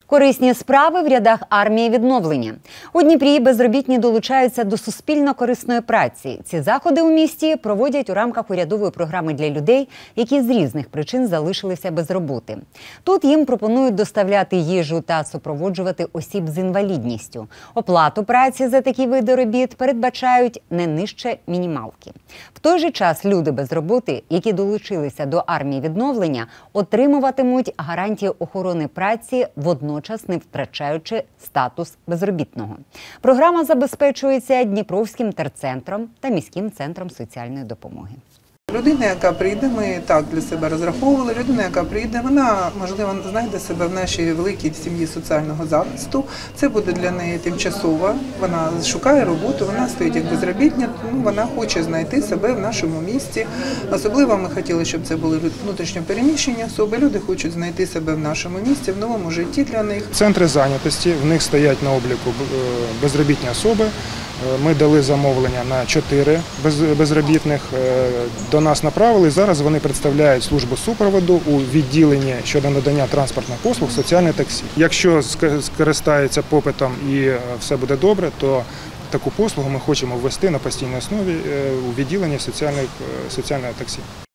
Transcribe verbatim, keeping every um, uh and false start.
Корисні справи в рядах армії відновлення. У Дніпрі безробітні долучаються до суспільно-корисної праці. Ці заходи у місті проводять у рамках урядової програми для людей, які з різних причин залишилися без роботи. Тут їм пропонують доставляти їжу та супроводжувати осіб з інвалідністю. Оплату праці за такі види робіт передбачають не нижче мінімалки. В той же час люди без роботи, які долучилися до армії відновлення, отримуватимуть гарантії охорони праці водночас. Водночас не втрачаючи статус безробітного. Програма забезпечується Дніпровським терцентром та міським центром соціальної допомоги. Людина, яка прийде, ми так для себе розраховували, людина, яка прийде, вона, можливо, знайде себе в нашій великій сім'ї соціального захисту. Це буде для неї тимчасово, вона шукає роботу, вона стоїть як безробітня, ну, вона хоче знайти себе в нашому місті. Особливо ми хотіли, щоб це були внутрішньо переміщені особи, люди хочуть знайти себе в нашому місті, в новому житті для них. Центри зайнятості, в них стоять на обліку безробітні особи. Ми дали замовлення на чотири безробітних, до нас направили. Зараз вони представляють службу супроводу у відділенні щодо надання транспортних послуг «Соціальне таксі». Якщо скористаються попитом і все буде добре, то таку послугу ми хочемо ввести на постійній основі у відділенні соціального таксі.